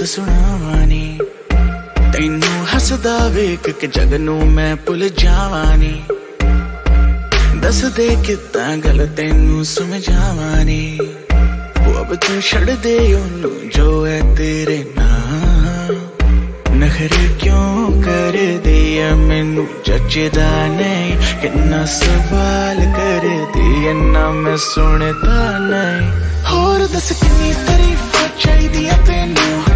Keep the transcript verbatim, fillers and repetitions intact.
सुनावा नी, तैनू हसदा वेख के जग नू मैं भुल जावा नी। दस दे कितां गल तैनू समझावा नी, अब तू छड़ दे ओनू जो है तेरे नाम। नखरे क्यों कर दिया मैनू जचदा नहीं, किन्ना सवाल कर दिया ना मैं सुनता नहीं। होर दस किन्नी तारीफ चाहिदी तैनू,